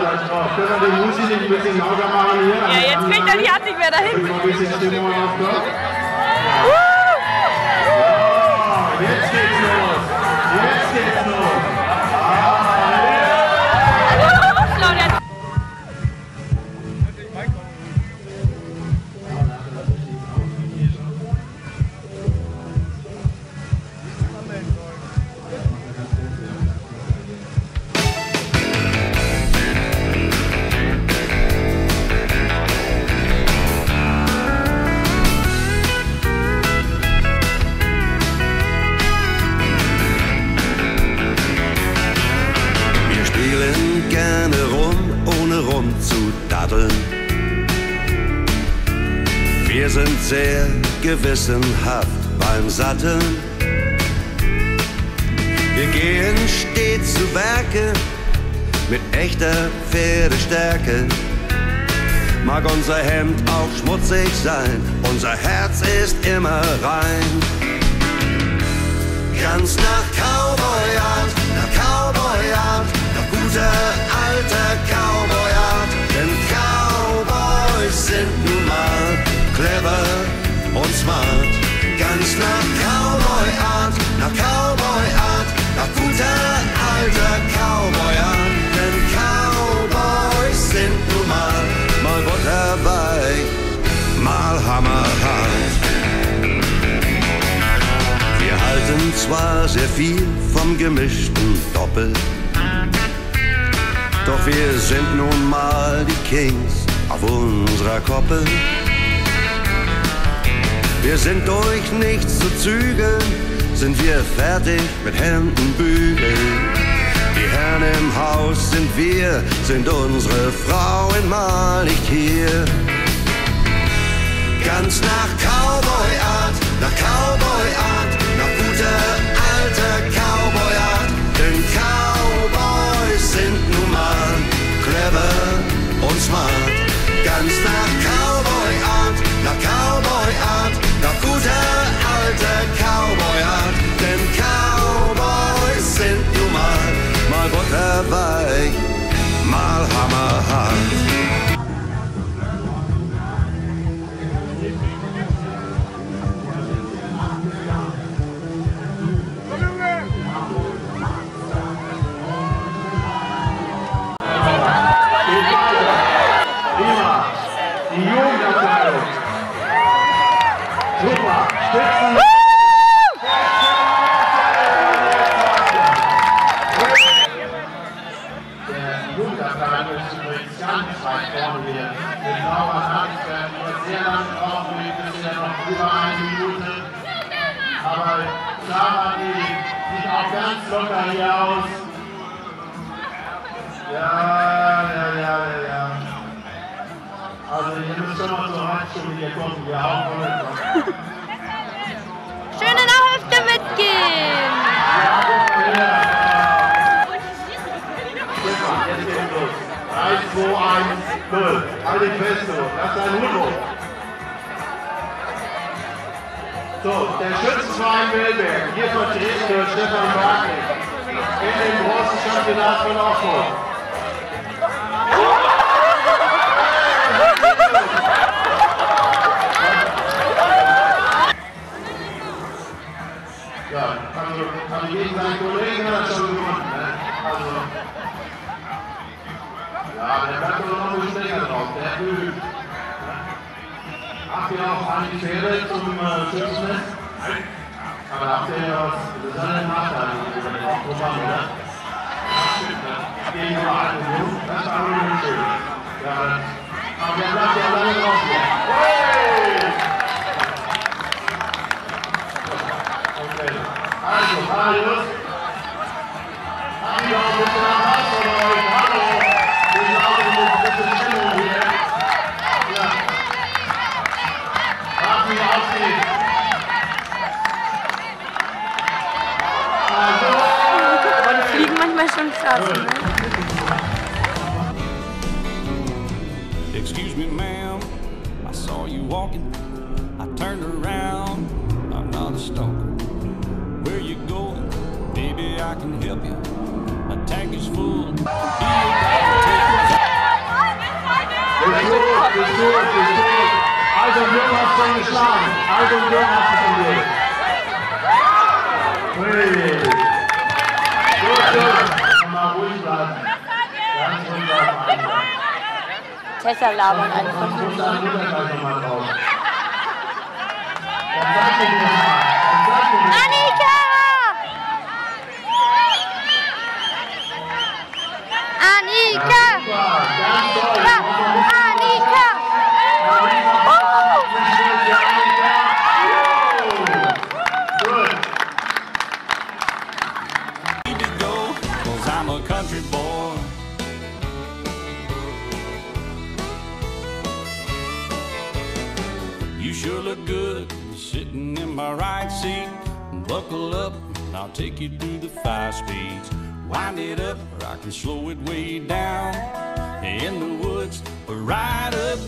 gleich drauf. Können wir den Musi nicht ein bisschen lauter machen hier? Ja, jetzt kriegt er die Hand nicht mehr dahin. Mal ein bisschen Stimmung aufkommen. Jetzt geht's los. Jetzt geht's los. Wir sind sehr gewissenhaft beim Satteln. Wir gehen stets zu Werke mit echter Pferdestärke. Mag unser Hemd auch schmutzig sein, unser Herz ist immer rein. Ganz nach Cowboy-Art, nach Cowboy-Art, nach guter alter Cowboy-Art. Denn Cowboys sind nun mal clever und smart. Ganz nach Cowboy-Art, nach Cowboy-Art, nach guter alter Cowboy-Art. Denn Cowboys sind nun mal butterweich, mal hammerhart. Wir halten zwar sehr viel vom gemischten Doppel, doch wir sind nun mal die Kings auf unserer Koppel. Wir sind durch nichts zu zügeln, sind wir fertig mit Hemden bügeln. Die Herren im Haus sind wir, sind unsere Frauen mal nicht hier. Ganz nach Cowboy-Art, nach Cowboy-Art, nach guter alter Cowboy-Art. Denn Cowboys sind nun mal clever und smart. Ganz nach Cowboy-Art, nach Cowboy-Art, nach guter alter Cowboy-Art. Denn Cowboys sind nun mal butterweich, mal hammerhart. Die Jugendabteilung. Super. Spitzen. Der Jugendabteilung ist übrigens ganz weit vorne hier. Den sauber Hand werden wir sehr lange brauchen. Wir sind ja noch über 1 Minute. Aber Sarah, die sieht auch ganz locker hier aus. Ja. Also ihr müsst schon mal zur Halbstunde hier gucken, wir hauen voll. Schön in der Hälfte mitgehen! Jetzt geht's los. 3, 2, 1, 0. Halt dich fest, lass deinen Hut hoch. So, der Schützenverein Welberg, hier vertreten durch Stefan Bartling, in dem großen Championat von Offenburg. Ja, also gegen seinen Kollegen hat er schon gewonnen. Ne? Also, ja, der bleibt doch noch ein bisschen länger drauf, der übt. Habt ihr auch eigentlich Pferde zum Schützenfest? Nein. Aber habt ihr ja was, das ist ein Nachteil über den Programm, oder? Gegenüber alten Jungen, das ist aber nicht schön. Ja, aber der bleibt ja lange drauf. Hey! Also, Marius, haben wir auch ein bisschen am Pass von euch? Hallo, wir sind auch ein bisschen Stimmung hier. Ja. Warten wir auf Sie. Aber die fliegen manchmal schon krass, ne? Excuse me, ma'am, I saw you walking. I turned around, I'm not a stalker. Where you going? Maybe I can help you. My tank is full. Do you got to take Alt und Jung hast schon geschlagen. Alt und Jung hast du schon durch. Gut. Mal ruhig bleiben. Ganz ruhig bleiben. Tessa labern einfach. Dann kommt deine Mutter gleich nochmal drauf. Dann sag ich dir mal. Annika! Annika! Ganz toll. Annika! Gut. Need to go, 'cause I'm a country boy. You sure look good sitting in my right seat. Buckle up, and I'll take you through the 5 speeds. Wind it up, or I can slow it way down. In the woods, or right up